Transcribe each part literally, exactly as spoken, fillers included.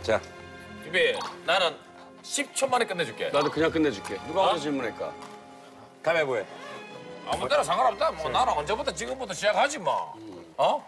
자, 준비. 나는 십 초 만에 끝내줄게. 나도 그냥 끝내줄게. 누가 먼저 질문할까? 가위바위보해. 아무 때나 상관없다. 뭐 나는 언제부터 지금부터 시작하지 뭐. 어?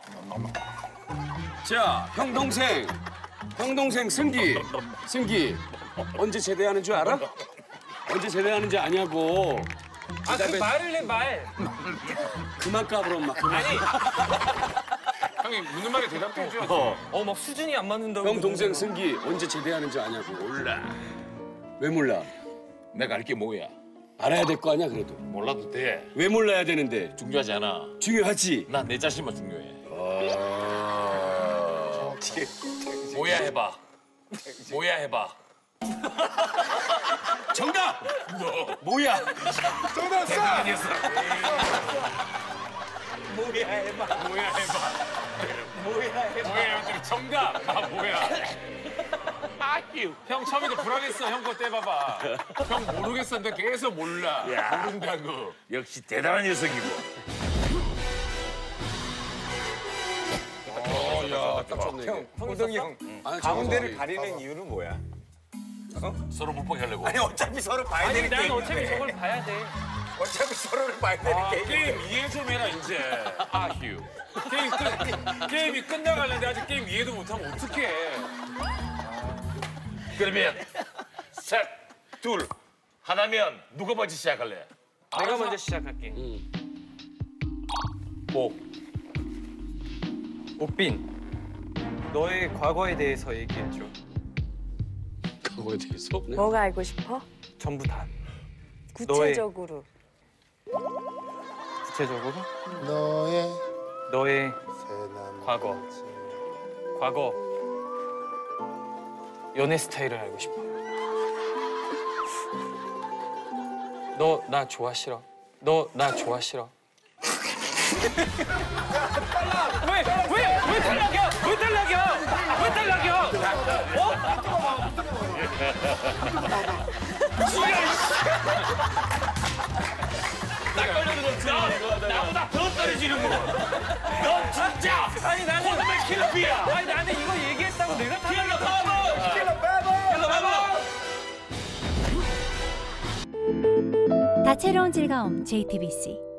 자, 형 동생. 형 동생 승기. 승기. 언제 제대하는 줄 알아? 언제 제대하는지 아냐고. 아, 그 말을 해, 말. 그만 까불어, 엄마. 그만. 아니, 형이 묻는 말에 대답해 줘. 어. 어, 막 수준이 안 맞는다고. 형 동생 승기 언제 제대하는지 아냐고. 몰라. 왜 몰라? 내가 알 게 뭐야? 알아야 될 거 아니야, 그래도. 몰라도 돼. 왜 몰라야 되는데? 중요하지 않아. 중요하지. 난 내 자신만 중요해. 아... 뭐야 해봐. 뭐야 해봐. 정답! 뭐야? 정답 대단한 녀석. 뭐야, 해봐. 뭐야 해봐. 뭐야, 해봐. 뭐야 해봐. 정답. 아 뭐야. 아휴. 형 처음에도 불안했어. 형 거 떼봐봐. 형 모르겠었는데 계속 몰라. 야. 모른다고. 역시 대단한 녀석이고. 어, 야, 딱 좋네. 형, 호동이 형. 아니, 가운데를 저거 가리는 이유는 뭐야? 서로 못 보게 하려고. 아니 어차피 서로 봐야 아니, 되는 난 게임인데. 어차피 저걸 봐야 돼. 어차피 서로를 봐야 되는 아, 게임. 게임 이해 좀 해라 이제. 아휴. 게임 끝 게임이 끝나가려는데 아직 게임 이해도 못하면 어떡해. 그러면 셋, 둘, 하나면 누가 먼저 시작할래? 내가 먼저 시작할게. 오. 옥빈, 너의 과거에 대해서 얘기해줘. 그거에 대해서? 네? 뭐가 알고 싶어? 전부 다. 구체적으로. 구체적으로? 너의 너의 새남 과거. 과거. 연애 스타일을 알고 싶어. 너 나 좋아 싫어? 너 나 좋아 싫어? 왜? 왜? 왜 탈락이야? 왜 탈락이야? 왜 탈락이야? 어? 나 걸려들었지. 나보다 더 떨어지는 거. 너 진짜 아니 나는 호르몬 킬러비야. 아니 나는 이거 얘기했다고 내가 탈락이야. 다채로운 즐거움 제이티비씨